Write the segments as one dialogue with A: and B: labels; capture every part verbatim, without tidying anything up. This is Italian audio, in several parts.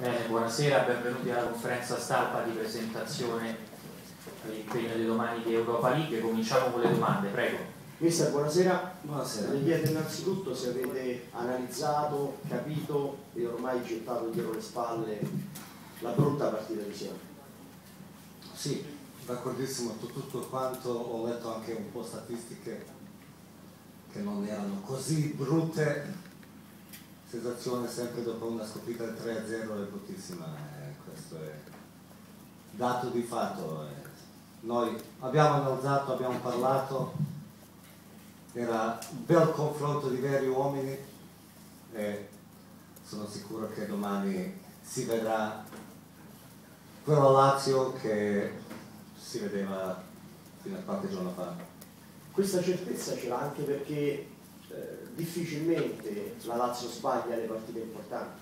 A: Bene, buonasera, benvenuti alla conferenza stampa di presentazione dell'impegno di domani di Europa League. Cominciamo con le domande, prego.
B: Mister, buonasera. Buonasera. Le chiedo innanzitutto se avete analizzato, capito e ormai gettato dietro le spalle la brutta partita di Siena.
C: Sì, d'accordissimo su tutto quanto, ho letto anche un po' statistiche che non erano così brutte. Sensazione sempre dopo una sconfitta del tre a zero è bruttissima, eh, questo è dato di fatto. Eh. Noi abbiamo analizzato, abbiamo parlato, era un bel confronto di veri uomini e sono sicuro che domani si vedrà quello Lazio che si vedeva fino a qualche giorno fa.
B: Questa certezza ce l'ha anche perché eh, difficilmente la Lazio sbaglia le partite importanti.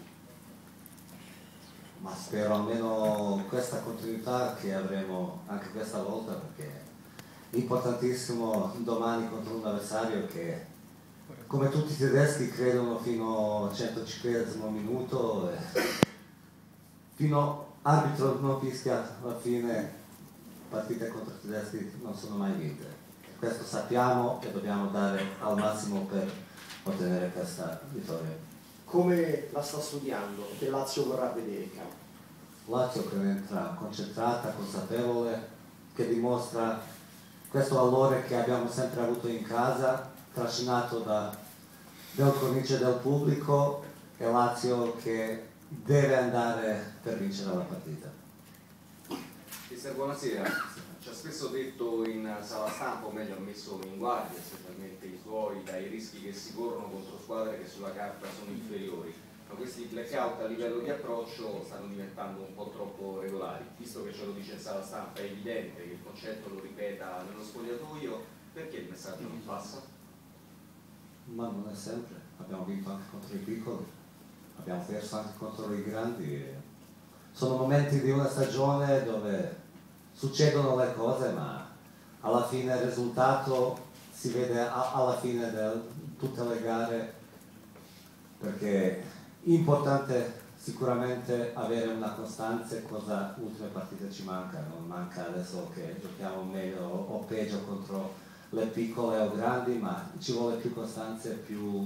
C: Ma spero almeno questa continuità che avremo anche questa volta, perché è importantissimo domani contro un avversario che, come tutti i tedeschi, credono fino al centocinquantesimo minuto, e fino arbitro non fischia alla fine, partite contro i tedeschi non sono mai vinte. Questo sappiamo e dobbiamo dare al massimo per ottenere questa vittoria.
B: Come la sta studiando? Che Lazio vorrà vedere in campo?
C: Lazio che entra concentrata, consapevole, che dimostra questo valore che abbiamo sempre avuto in casa, trascinato da, dal cornice del pubblico, e Lazio che deve andare per vincere la partita.
D: Mister, buonasera. Ci ha spesso detto in sala stampa, o meglio ha messo in guardia, specialmente i suoi, dai rischi che si corrono contro squadre che sulla carta sono inferiori. Ma questi blackout a livello di approccio stanno diventando un po' troppo regolari. Visto che ce lo dice in sala stampa, è evidente che il concetto lo ripeta nello spogliatoio, perché il messaggio non passa?
C: Ma non è sempre, abbiamo vinto anche contro i piccoli, abbiamo perso anche contro i grandi. Sono momenti di una stagione dove succedono le cose, ma alla fine il risultato si vede a, alla fine di tutte le gare, perché è importante sicuramente avere una costanza, cosa ultime partite ci manca, non manca adesso che giochiamo meglio o peggio contro le piccole o grandi, ma ci vuole più costanza e più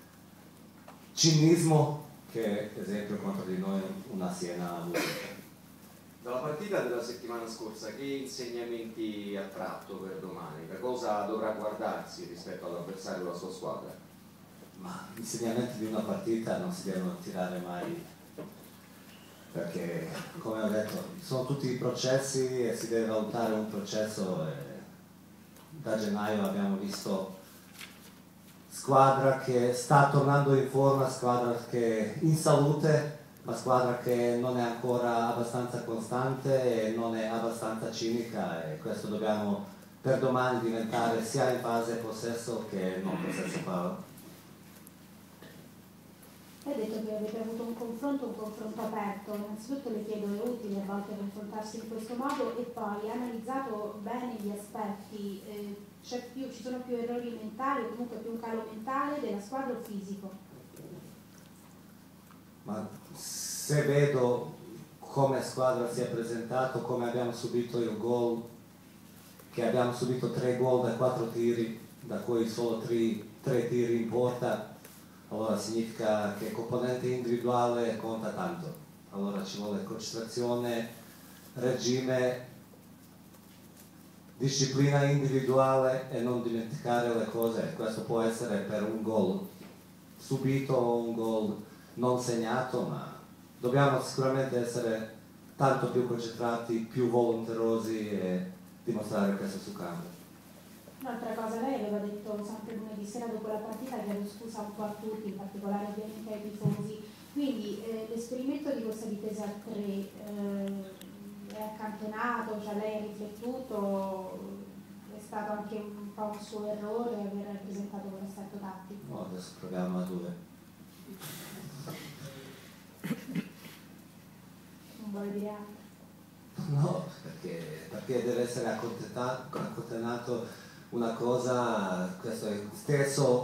C: cinismo che ad esempio contro di noi una Siena ha avuto.
D: Dalla partita della settimana scorsa che insegnamenti ha tratto per domani? Da cosa dovrà guardarsi rispetto all'avversario della sua squadra?
C: Ma gli insegnamenti di una partita non si devono tirare mai, perché come ho detto sono tutti processi e si deve valutare un processo, e da gennaio abbiamo visto squadra che sta tornando in forma, squadra che è in salute, ma squadra che non è ancora abbastanza costante e non è abbastanza cinica, e questo dobbiamo per domani diventare sia in fase possesso che non possesso palla.
E: Hai detto che avete avuto un confronto, un confronto aperto. Innanzitutto le chiedo, è utile a volte confrontarsi in questo modo, e poi analizzato bene gli aspetti, eh, c'è più, ci sono più errori mentali o comunque più un calo mentale della squadra o fisico?
C: Ma se vedo come squadra si è presentato, come abbiamo subito il gol, che abbiamo subito tre gol da quattro tiri, da cui solo tre, tre tiri in porta, allora significa che il componente individuale conta tanto. Allora ci vuole concentrazione, regime, disciplina individuale e non dimenticare le cose. Questo può essere per un gol subito o un gol non segnato, ma dobbiamo sicuramente essere tanto più concentrati, più volonterosi e dimostrare questo su campo.
E: Un'altra cosa, lei aveva detto sempre lunedì sera dopo la partita, chiedo scusa un po' a tutti, in particolare ovviamente ai tifosi, quindi eh, l'esperimento di questa difesa a tre eh, è accantonato, cioè lei ha riflettuto, è stato anche un po' un suo errore aver presentato quell'assetto tattico?
C: No, adesso proviamo a due.
E: Non vuole dire altro?
C: No, perché, perché deve essere accontentato una cosa, questo è stesso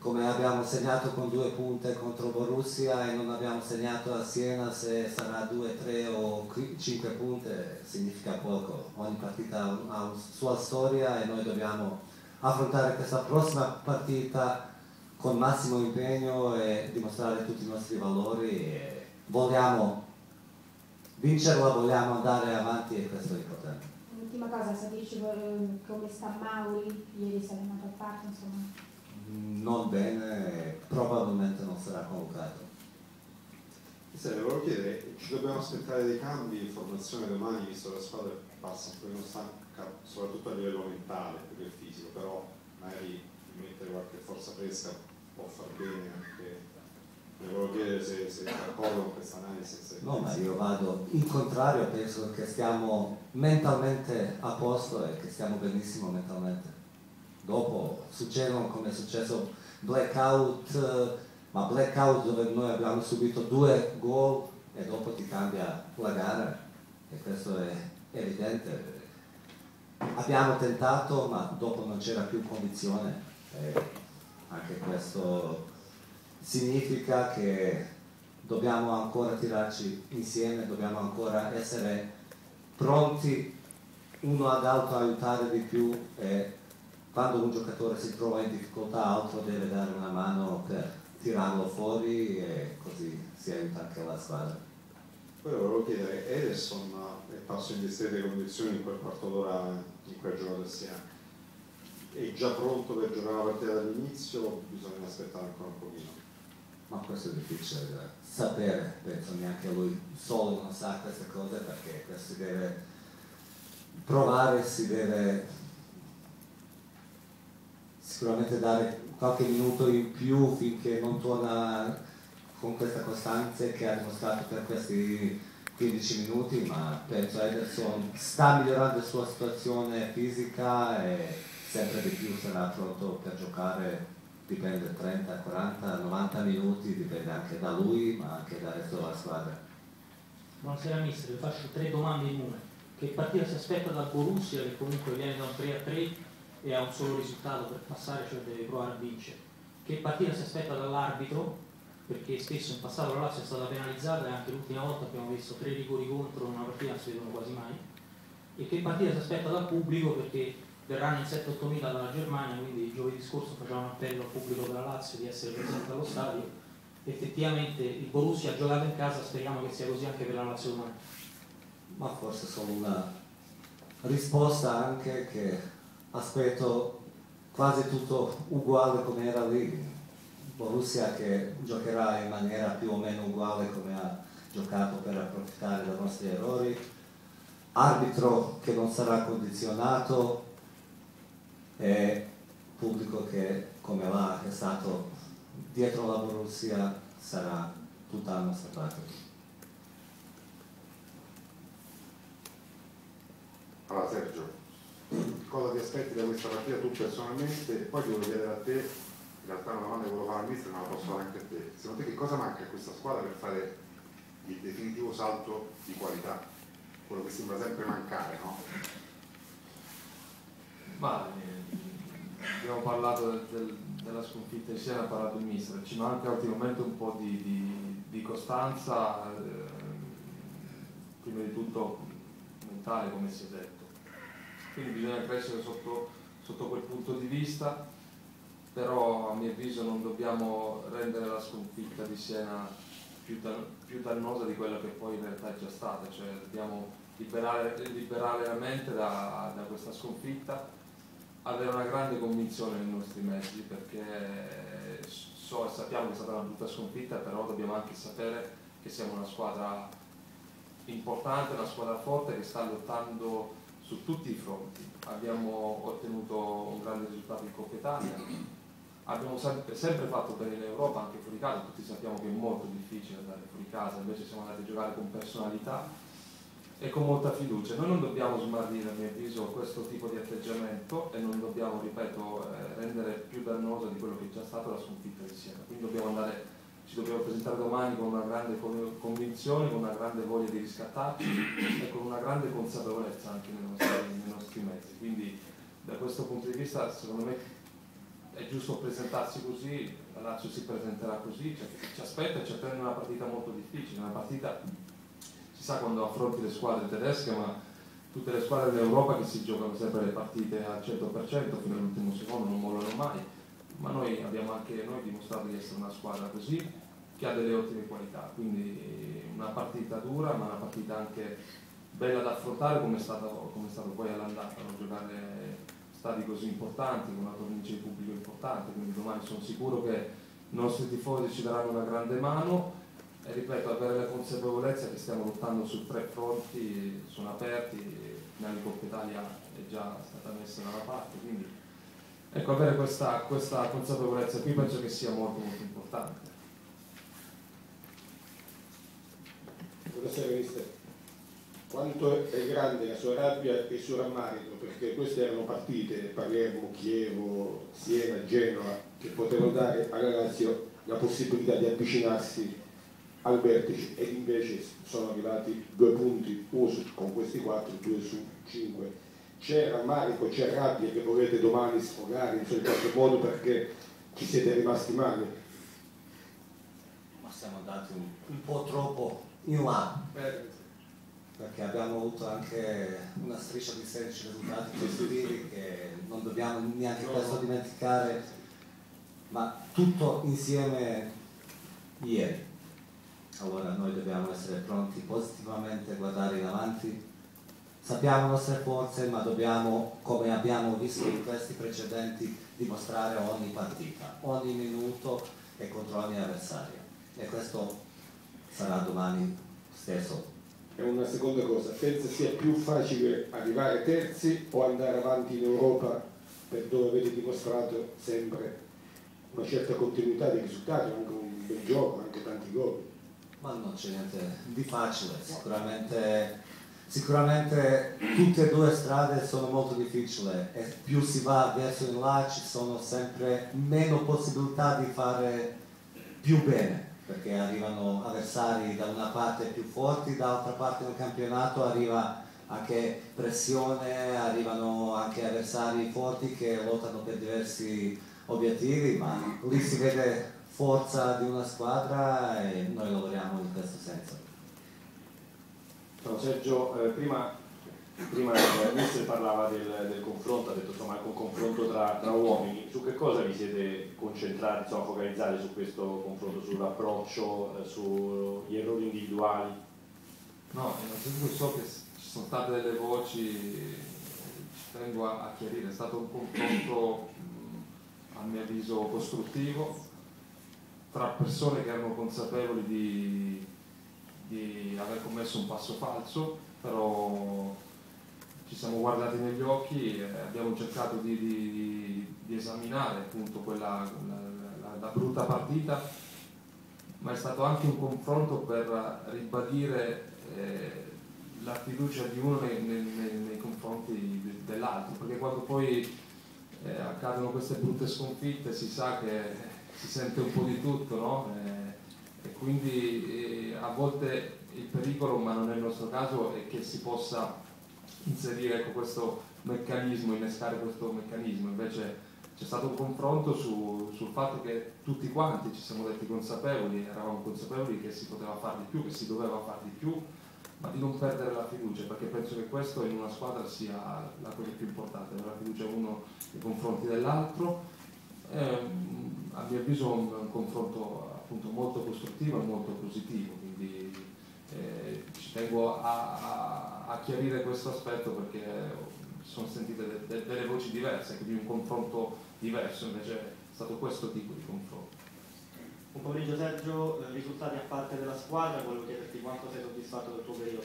C: come abbiamo segnato con due punte contro Borussia e non abbiamo segnato a Siena, se sarà due, tre o cinque punte significa poco. Ogni partita ha una sua storia e noi dobbiamo affrontare questa prossima partita con massimo impegno e dimostrare tutti i nostri valori. E vogliamo vincerla, vogliamo andare avanti e questo è importante.
E: L'ultima cosa, sapete come sta Mauri? Ieri si è allenato a parte, insomma.
C: Non bene, probabilmente non sarà convocato.
F: Se le volevo chiedere, ci dobbiamo aspettare dei cambi in formazione domani, visto che la squadra passa un pochino stanca, soprattutto a livello mentale più che fisico, però magari mettere qualche forza fresca può far bene anche. Le volevo chiedere se siete d'accordo con questa analisi. Se
C: no, ma io vado in contrario, penso che stiamo mentalmente a posto e che stiamo benissimo mentalmente. Dopo succedono come è successo blackout, ma blackout dove noi abbiamo subito due gol e dopo ti cambia la gara e questo è evidente. Abbiamo tentato ma dopo non c'era più condizione e anche questo significa che dobbiamo ancora tirarci insieme, dobbiamo ancora essere pronti uno ad altro a aiutare di più e quando un giocatore si trova in difficoltà altro deve dare una mano per tirarlo fuori e così si aiuta anche la squadra.
F: Poi volevo chiedere, Ederson è passo in discrete condizioni in quel quarto d'ora in cui ha giocato a Siena, è già pronto per giocare la partita dall'inizio o bisogna aspettare ancora un pochino?
C: Ma questo è difficile da sapere, penso neanche lui solo non sa queste cose perché si deve provare, si deve sicuramente dare qualche minuto in più finché non torna con questa costanza che ha dimostrato per questi quindici minuti, ma penso Ederson sta migliorando la sua situazione fisica e sempre di più sarà pronto per giocare, dipende trenta, quaranta, novanta minuti, dipende anche da lui ma anche dal resto della squadra.
A: Buonasera mister, vi faccio tre domande in una. Che partita si aspetta dal Borussia che comunque viene da un tre a tre e ha un solo risultato per passare, cioè deve provare a vincere? Che partita si aspetta dall'arbitro? Perché spesso in passato la Lazio è stata penalizzata e anche l'ultima volta abbiamo visto tre rigori contro una partita, non si vedono quasi mai. E che partita si aspetta dal pubblico? Perché verranno in sette otto mila dalla Germania, quindi giovedì scorso facevamo un appello al pubblico della Lazio di essere presente allo stadio. Effettivamente il Borussia ha giocato in casa, speriamo che sia così anche per la Lazio domani.
C: Ma forse solo una risposta anche che aspetto quasi tutto uguale come era lì. Borussia che giocherà in maniera più o meno uguale come ha giocato per approfittare dei nostri errori, arbitro che non sarà condizionato e pubblico che come là è stato dietro la Borussia sarà tutta la nostra parte.
F: Allora Sergio, cosa ti aspetti da questa partita tu personalmente? Poi ti voglio chiedere a te, in realtà una domanda che volevo fare al mister ma la posso fare anche a te. Secondo te che cosa manca a questa squadra per fare il definitivo salto di qualità? Quello che sembra sempre mancare, no?
G: Ma eh, abbiamo parlato del, del, della sconfitta di Siena, ha parlato il mister, ci manca ultimamente un po' di, di, di costanza, eh, prima di tutto mentale come si è detto. Quindi bisogna crescere sotto, sotto quel punto di vista, però a mio avviso non dobbiamo rendere la sconfitta di Siena più, dan più dannosa di quella che poi in realtà è già stata, cioè dobbiamo liberare, liberare la mente da, da questa sconfitta, avere una grande convinzione nei nostri mezzi, perché so e sappiamo che è stata una brutta sconfitta, però dobbiamo anche sapere che siamo una squadra importante, una squadra forte che sta lottando su tutti i fronti. Abbiamo ottenuto un grande risultato in Coppa Italia, abbiamo sempre, sempre fatto bene in Europa, anche fuori casa, tutti sappiamo che è molto difficile andare fuori casa, invece siamo andati a giocare con personalità e con molta fiducia. Noi non dobbiamo smarrire, a mio avviso, questo tipo di atteggiamento e non dobbiamo, ripeto, eh, rendere più dannosa di quello che è già stata la sconfitta di Siena. Quindi dobbiamo andare, ci dobbiamo presentare domani con una grande convinzione, con una grande voglia di riscattarci e con una grande consapevolezza anche nei nostri, nei nostri mezzi. Quindi da questo punto di vista secondo me è giusto presentarsi così, la Lazio si presenterà così, cioè, ci aspetta e ci attende una partita molto difficile, una partita, si sa quando affronti le squadre tedesche, ma tutte le squadre d'Europa che si giocano sempre le partite al cento per cento fino all'ultimo secondo, non mollano mai, ma noi abbiamo anche noi dimostrato di essere una squadra così, che ha delle ottime qualità, quindi una partita dura ma una partita anche bella da affrontare come è stato, come è stato poi all'andata, no? Giocare stadi così importanti con una cornice di pubblico importante, quindi domani sono sicuro che i nostri tifosi ci daranno una grande mano e ripeto, avere la consapevolezza che stiamo lottando su tre fronti, sono aperti, la Coppa Italia è già stata messa da una parte, quindi ecco, avere questa, questa consapevolezza qui penso che sia molto molto importante.
H: Buonasera mister, quanto è grande la sua rabbia e il suo rammarico, perché queste erano partite, Palermo, Chievo, Siena, Genova, che potevano dare alla Lazio la possibilità di avvicinarsi al vertice ed invece sono arrivati due punti, uno su, con questi quattro, due su cinque. C'è rammarico, c'è rabbia che volete domani sfogare in qualche modo perché ci siete rimasti male?
C: Ma siamo andati un, un po' troppo in là, perché abbiamo avuto anche una striscia di sedici risultati positivi che non dobbiamo neanche questo dimenticare, ma tutto insieme ieri. Allora noi dobbiamo essere pronti positivamente a guardare in avanti, sappiamo le nostre forze, ma dobbiamo, come abbiamo visto in questi precedenti, dimostrare ogni partita, ogni minuto e contro ogni avversario, e questo sarà domani stesso.
H: E una seconda cosa, pensa sia più facile arrivare terzi o andare avanti in Europa, per dove avete dimostrato sempre una certa continuità di risultati, anche un bel gioco, anche tanti gol?
C: Ma non c'è niente di facile, sicuramente, sicuramente tutte e due strade sono molto difficili e più si va verso in là ci sono sempre meno possibilità di fare più bene, perché arrivano avversari da una parte più forti, dall'altra parte del campionato arriva anche pressione, arrivano anche avversari forti che lottano per diversi obiettivi, ma lì si vede forza di una squadra e noi lavoriamo in questo senso.
I: No, Sergio, eh, prima, prima il mister parlava del, del confronto, ha detto insomma anche un confronto tra, tra uomini, su che cosa vi siete concentrati, insomma focalizzati su questo confronto, sull'approccio, eh, sugli errori individuali?
G: No, innanzitutto so che ci sono state delle voci, ci tengo a, a chiarire, è stato un confronto mh, a mio avviso costruttivo tra persone che erano consapevoli di, di aver commesso un passo falso, però ci siamo guardati negli occhi e abbiamo cercato di, di, di esaminare appunto quella, la, la, la brutta partita, ma è stato anche un confronto per ribadire eh, la fiducia di uno nei, nei, nei confronti dell'altro, perché quando poi eh, accadono queste brutte sconfitte si sa che si sente un po' di tutto, no? Eh, e quindi eh, a volte il pericolo, ma non è il nostro caso, è che si possa inserire ecco, questo meccanismo, innescare questo meccanismo. Invece c'è stato un confronto su, sul fatto che tutti quanti ci siamo detti consapevoli, eravamo consapevoli che si poteva fare di più, che si doveva fare di più, ma di non perdere la fiducia, perché penso che questo in una squadra sia la cosa più importante, avere la fiducia uno nei confronti dell'altro. Eh, a mio avviso un, un confronto appunto molto costruttivo e molto positivo, quindi eh, ci tengo a, a, a chiarire questo aspetto perché sono sentite de, de, delle voci diverse, quindi un confronto diverso, invece è stato questo tipo di confronto.
J: Un pomeriggio Sergio, eh, risultati a parte della squadra, volevo chiederti quanto sei soddisfatto del tuo periodo.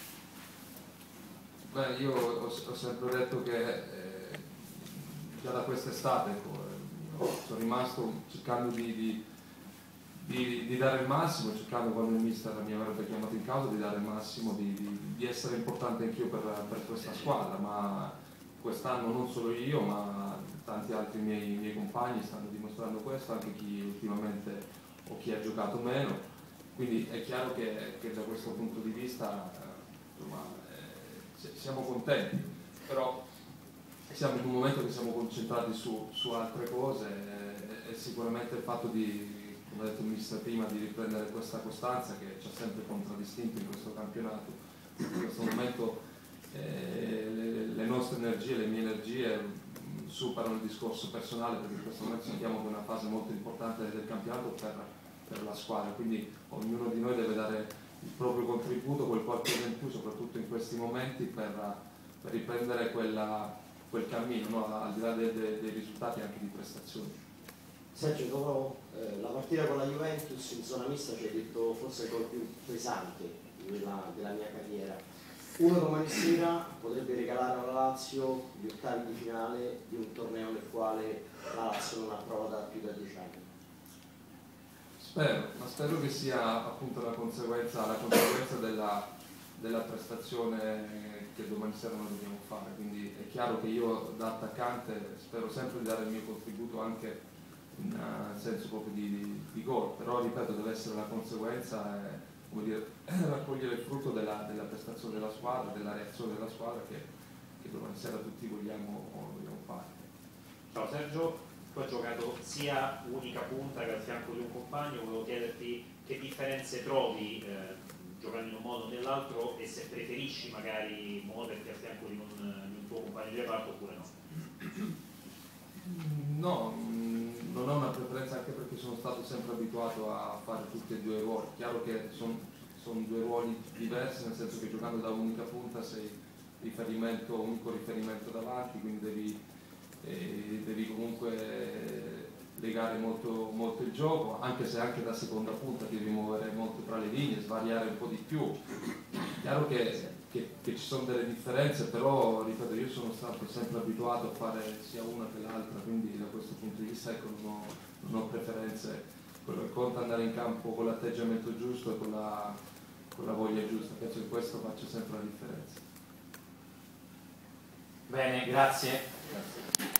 G: Beh, io ho, ho sempre detto che eh, già da quest'estate ecco, sono rimasto cercando di, di, di, di dare il massimo, cercando quando il mister mi avrebbe chiamato in causa di dare il massimo, di, di, di essere importante anch'io per, per questa squadra, ma quest'anno non solo io ma tanti altri miei, miei compagni stanno dimostrando questo, anche chi ultimamente o chi ha giocato meno, quindi è chiaro che, che da questo punto di vista insomma, eh, siamo contenti, però siamo in un momento che siamo concentrati su, su altre cose e, e sicuramente il fatto di, come ha detto il mister prima, di riprendere questa costanza che ci ha sempre contraddistinto in questo campionato. In questo momento eh, le, le nostre energie, le mie energie mh, superano il discorso personale, perché in questo momento sappiamo che è una fase molto importante del campionato per, per la squadra, quindi ognuno di noi deve dare il proprio contributo, quel qualcosa in più, soprattutto in questi momenti, per, per riprendere quella, quel cammino, no? Al di là dei, dei, dei risultati anche di prestazioni.
B: Sergio, dopo eh, la partita con la Juventus in zona mista ci hai detto forse il gol più pesante della, della mia carriera. Uno domani sera potrebbe regalare alla Lazio gli ottavi di finale di un torneo nel quale la Lazio non ha provato da più da dieci anni.
G: Spero, ma spero che sia appunto la conseguenza, la conseguenza della, della prestazione che domani sera noi dobbiamo fare. Quindi è chiaro che io da attaccante spero sempre di dare il mio contributo anche in uh, senso proprio di, di, di gol, però ripeto, deve essere la conseguenza e, come dire, raccogliere il frutto della, della prestazione della squadra, della reazione della squadra che, che domani sera tutti vogliamo, vogliamo fare.
K: Ciao Sergio, tu hai giocato sia unica punta che al fianco di un compagno, volevo chiederti che differenze trovi eh, giocando in un modo o nell'altro e se preferisci magari muoverti a fianco di un, di un tuo compagno di reparto oppure no.
G: No, non ho una preferenza, anche perché sono stato sempre abituato a fare tutti e due i ruoli. Chiaro che sono son due ruoli diversi, nel senso che giocando da unica punta sei riferimento, unico riferimento davanti, quindi devi, eh, devi comunque legare molto, molto il gioco, anche se anche da seconda punta devi muovere molto tra le linee, svariare un po' di più. Chiaro che Che, che ci sono delle differenze, però ripeto, io sono stato sempre abituato a fare sia una che l'altra, quindi da questo punto di vista ecco, non, ho, non ho preferenze. Quello che conta è andare in campo con l'atteggiamento giusto e con la, con la voglia giusta, penso che questo faccia sempre la differenza.
K: Bene, grazie. Grazie.